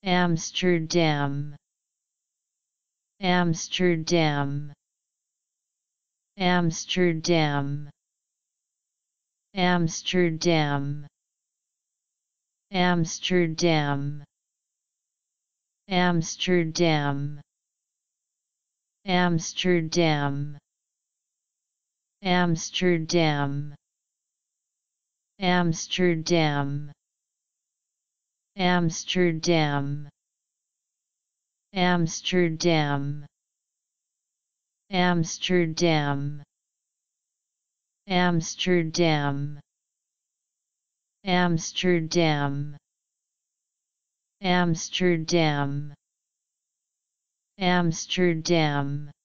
Amsterdam, Amsterdam, Amsterdam, Amsterdam, Amsterdam, Amsterdam, Amsterdam, Amsterdam, Amsterdam, Amsterdam, Amsterdam, Amsterdam, Amsterdam, Amsterdam, Amsterdam, Amsterdam,